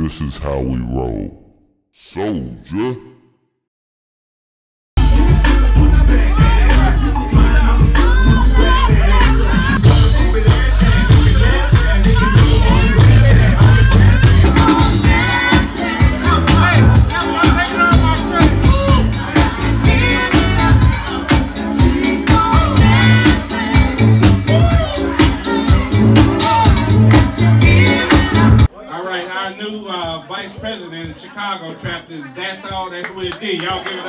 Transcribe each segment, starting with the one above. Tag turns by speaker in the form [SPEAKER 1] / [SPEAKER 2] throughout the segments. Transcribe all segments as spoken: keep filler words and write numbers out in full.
[SPEAKER 1] This is how we roll. Soldier.
[SPEAKER 2] Vice President of Chicago trapped this. That's all. That's what it did. Y'all give it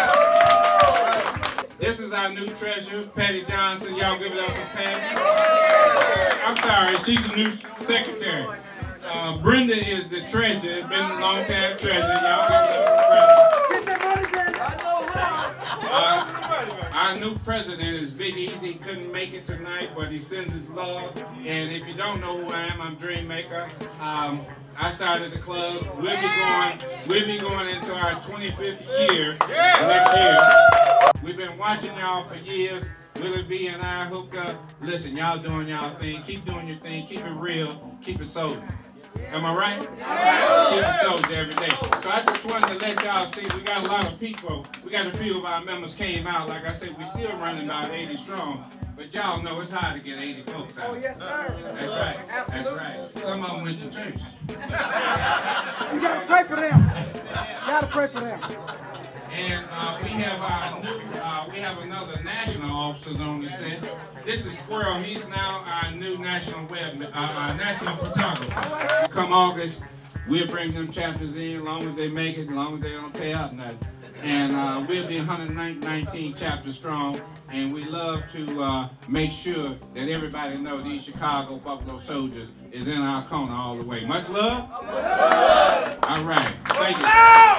[SPEAKER 2] up. This is our new treasurer, Patty Johnson. Y'all give it up for Patty. I'm sorry, she's the new secretary. Uh, Brenda is the treasurer. Been a long time treasurer. Y'all give it up for Brenda. Uh, our new president is Big Easy. He couldn't make it tonight, but he sends his love. And if you don't know who I am, I'm Dreammaker. Um, I started the club. We'll be going. We'll be going into our twenty-fifth year next year. We've been watching y'all for years. Will it be and I hook up? Listen, y'all doing y'all thing. Keep doing your thing. Keep it real. Keep it soldier. Am I right? Keep it soldier every day. So I just wanted to let y'all see we got a lot of people. We got a few of our members came out. Like I said, we still running about eighty strong. But y'all know it's hard to get eighty folks out.
[SPEAKER 3] Oh, yes, sir.
[SPEAKER 2] That's right. That's right. Some of them went to church.
[SPEAKER 3] You gotta pray for them. You gotta pray for them.
[SPEAKER 2] And uh, we have our new, uh, we have another national officers on the set. This is Squirrel. He's now our new national web, uh, our national photographer. Come August, we'll bring them chapters in, as long as they make it, as long as they don't tear up nothing. And uh, we'll be one hundred nineteen chapters strong. And we love to uh, make sure that everybody know these Chicago Buffalo Soldiers is in our corner all the way. Much love? All right. Thank you.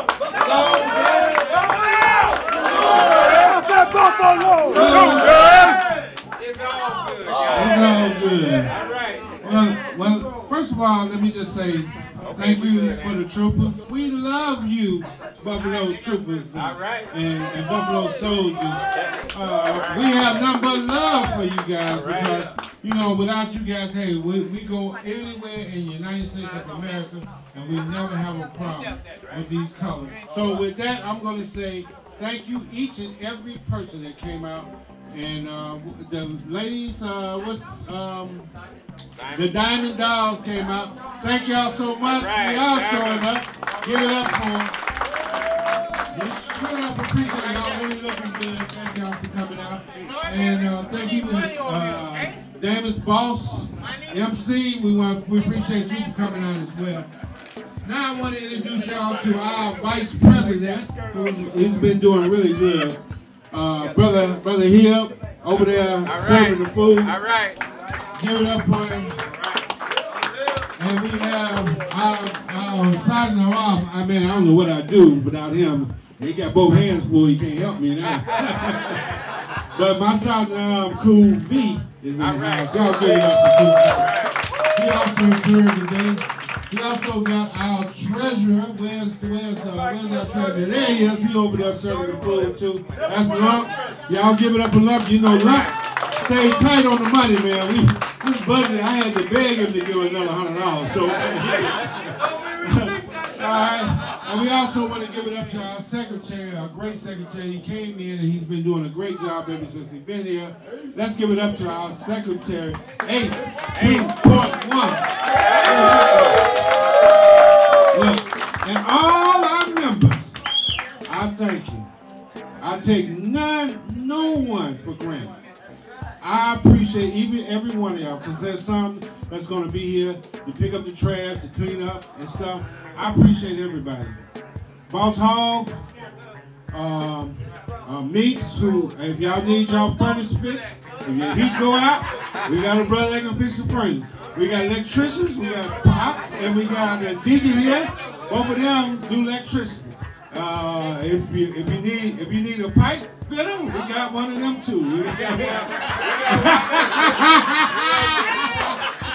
[SPEAKER 3] Buffalo!
[SPEAKER 2] It's all good.
[SPEAKER 4] It's all good.
[SPEAKER 2] All right.
[SPEAKER 4] Well, well, first of all, let me just say thank you for the troopers. We love you, Buffalo Troopers and,
[SPEAKER 2] All right.
[SPEAKER 4] and, and Buffalo Soldiers. Uh, we have nothing but love for you guys because, you know, without you guys, hey, we, we go anywhere in the United States of America and we never have a problem with these colors. So with that, I'm going to say thank you each and every person that came out. And uh, the ladies, uh, what's, um, the Diamond Dolls came out. Thank y'all so much.
[SPEAKER 2] Right.
[SPEAKER 4] We all showing up. Give it up for them. We sure up appreciate y'all really looking good. Thank y'all for coming out. And uh, thank you to uh, Davis Boss, M C. We want we appreciate you for coming out as well. Now I want to introduce y'all to our Vice President, who has been doing really good. Uh, brother, brother Hill, over there
[SPEAKER 2] right.
[SPEAKER 4] serving the food.
[SPEAKER 2] All right.
[SPEAKER 4] Give it up for him. And we have our, our Sergeant Araf. I mean, I don't know what I do without him. He got both hands full. He can't help me now. But my Sergeant um, Cool V is in the house. Y'all give it up for Cool V. He also served today. He also got our treasurer. Where's where's uh, where's our treasurer? There he is. He over there serving the food too. That's Lump. Y'all give it up for Lump. You know Lump stay tight on the money, man. We this budget. I had to beg him to give another hundred dollars. So, all right. And we also want to give it up to our secretary, our great secretary. He came in and he's been doing a great job ever since he's been here. Let's give it up to our secretary, eight two point one. Look, and all our members, I thank you. I take none, no one for granted. I appreciate even every one of y'all because there's some that's going to be here to pick up the trash, to clean up and stuff. I appreciate everybody. Boss Hall, um, uh, Meeks, who, if y'all need y'all furnace fixed, if your heat go out, we got a brother that can fix the furnace. We got electricians, we got pops, and we got a deacon here. Both of them do electricity. Uh, if you if you need if you need a pipe fitter, we got one of them too. We got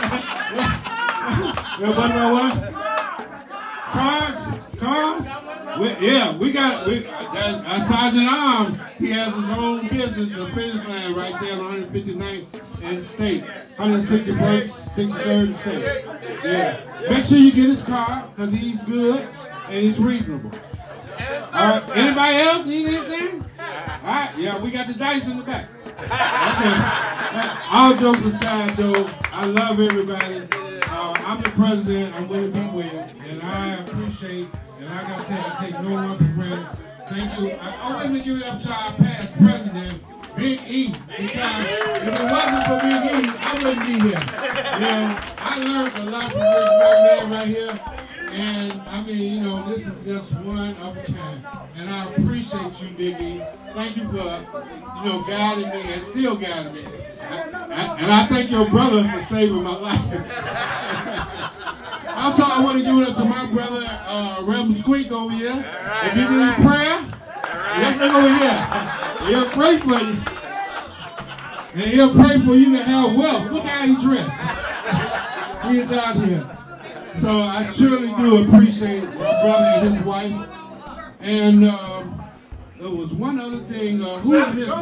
[SPEAKER 4] what about what? Cars, cars. We, yeah, we got we that, uh, Sergeant Arm. He has his own business, a finish line right there on one hundred fifty-ninth and State, one hundred sixty-first, sixty-third State. Yeah, make sure you get his car because he's good and he's reasonable. All right, anybody else need anything? All right, yeah, we got the dice in the back. Okay. All jokes aside, though, I love everybody. Uh, I'm the president. I'm Willie B. Williams, and I appreciate. And like I said, I take no one for granted. Thank you. I always been giving up to our past president, Big E, because if it wasn't for Big E, I wouldn't be here. Yeah, I learned a lot from this young man right here. And I mean, you know, this is just one of a kind. And I appreciate you, Big E. Thank you for, you know, guiding me and still guiding me. I, I, and I thank your brother for saving my life. Also, I want to give it up to my brother, uh, Reverend Squeak over here. Right, if you need right. prayer, right. let's look over here. He'll pray for you. And he'll pray for you to have wealth. Look how he's dressed. He is out here. So I surely do appreciate my brother and his wife. And uh, there was one other thing. Uh, who is missing?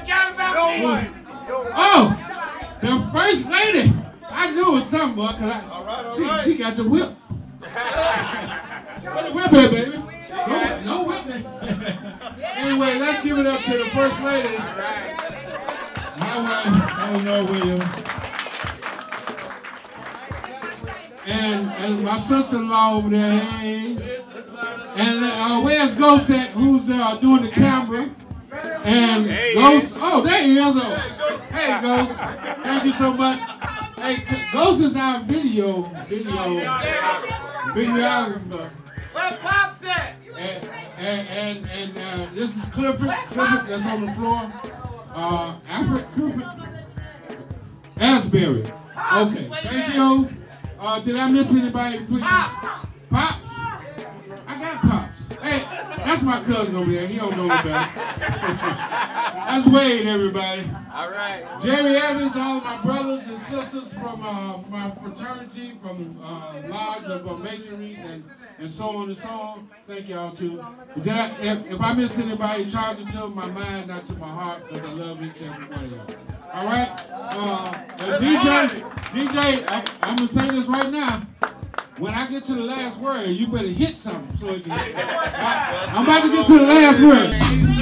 [SPEAKER 4] Oh, the first lady. I knew it was something, boy, because I, right, she, right. she got the whip. Where the whip at, baby? No, no whip me. Anyway, let's give it up to the first lady. My wife, Eleanor Williams. And, and my sister-in-law over there, hey. And uh, where's Ghost at, who's uh, doing the camera? And hey, Ghost, oh, there he is. Oh. Hey, Ghost, thank you so much. Hey, Ghost is our video, video, videographer.
[SPEAKER 5] Where Pop's at?
[SPEAKER 4] And, and, and, and uh, this is Clifford, Clifford that's on the floor. Uh, Alfred Clifford, Asbury. Okay, thank you. Uh, did I miss anybody, please? Pops. Pops? I got Pops. Hey, that's my cousin over there. He don't know better. That's Wade, everybody.
[SPEAKER 5] All right.
[SPEAKER 4] Jerry Evans, all of my brothers and sisters from uh, my fraternity, from uh, Lodge of uh, Masonries, and, and so on and so on. Thank y'all too. Did I, if, if I missed anybody, charge it to my mind, not to my heart, because I love each and every one of y'all. All right? Uh, uh, D J, D J, I, I'm going to say this right now. When I get to the last word, you better hit something so it can. I, I'm about to get to the last word.